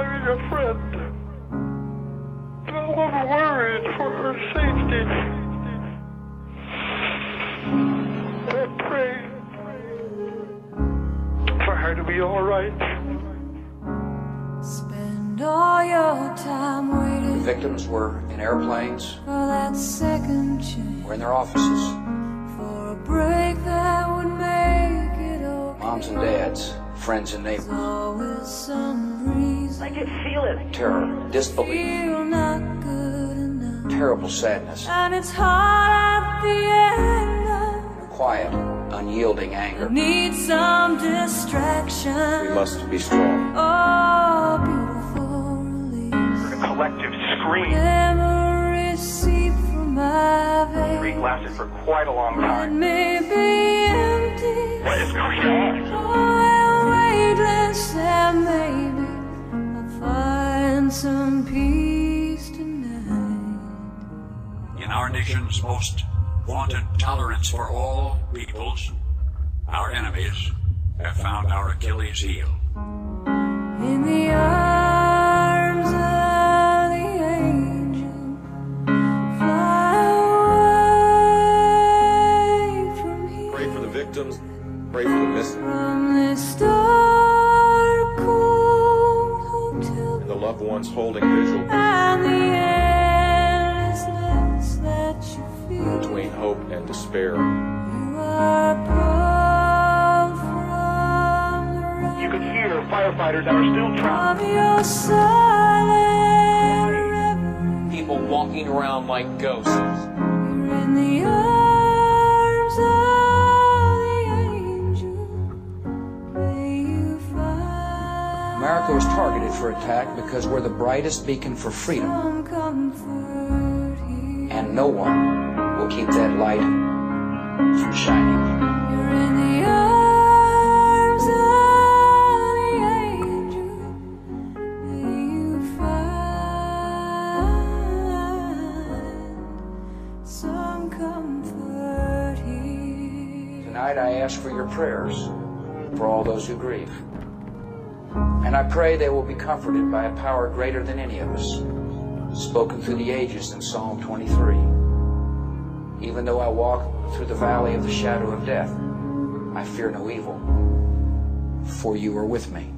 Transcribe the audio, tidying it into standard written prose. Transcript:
having a friend. No one worried for her safety. I pray for her to be all right. Spend all your time waiting. The victims were in airplanes, for that second chance, or in their offices. For a break that would make it okay. Moms and dads, friends and neighbors. Always some reason. I can feel it. Terror, disbelief, Feel not good enough. terrible sadness, And it's hard at the end. quiet, unyielding anger. Need some distraction. We must be strong. Oh, beautiful release. A collective scream. Memories seep from my veins. It lasted for quite a long It time. may be empty. What is going on? Oh, weightless, and maybe I'll find some peace tonight. In our nation's most vaunted tolerance for all peoples, our enemies have found our Achilles heel. In the arms of the angel, fly away from here. Pray for the victims. Pray for the missing. From this dark, cold hotel. And the loved ones holding vigil And the endlessness that you feel. between hope and despair. You are pulled from the You could hear firefighters that are still trapped. of your silent reverie. People walking around like ghosts. You're in the arms of the angel. May you find America was targeted for attack because we're the brightest beacon for freedom, some comfort here. and no one will keep that light from shining. You're in the arms of the angel. May you find some comfort here. Tonight I ask for your prayers for all those who grieve. And I pray they will be comforted by a power greater than any of us, spoken through the ages in Psalm 23. Even though I walk through the valley of the shadow of death, I fear no evil, for you are with me.